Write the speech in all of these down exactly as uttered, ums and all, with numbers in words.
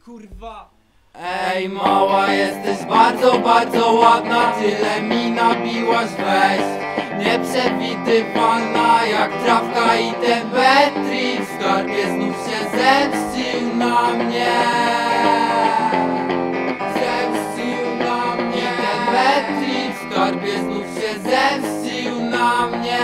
kurwa. Ej mała, jesteś bardzo, bardzo ładna. Tyle mi nabiłaś, weź. Nieprzewidywalna jak trawka i ten Betri. W skarbie znów się zemścił na mnie. Zemścił na mnie. I ten Betri w skarbie znów się zemścił na mnie.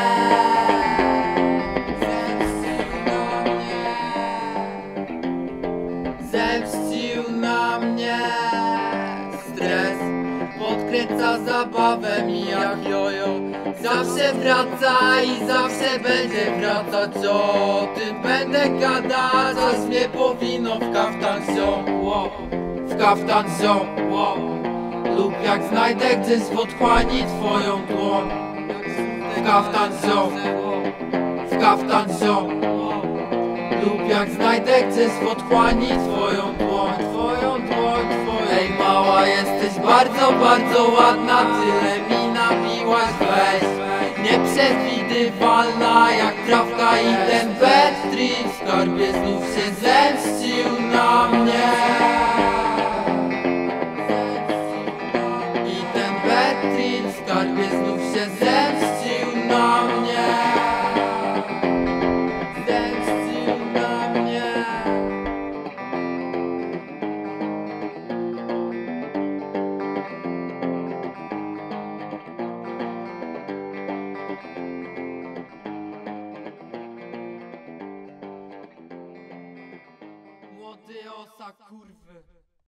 Zemścił na mnie. Stres podkręca zabawę mi jak jojo. Zawsze wraca i zawsze będzie wracać. O tym będę gadać, aż mnie powinno w kaftan wziął. W kaftan wziął. Lub jak znajdę gdzieś w otchłani twoją dłoń. W kaftan wziął. W kaftan wziął. Lub jak znajdę gdzieś w otchłani twoją dłoń, twoją dłoń, twoją. Ej mała, jesteś bardzo, bardzo ładna. Tyle mi nabiłaś, weź. Nieprzewidywalna jak trawka i ten Betri. W skarbie znów się zemścił na mnie.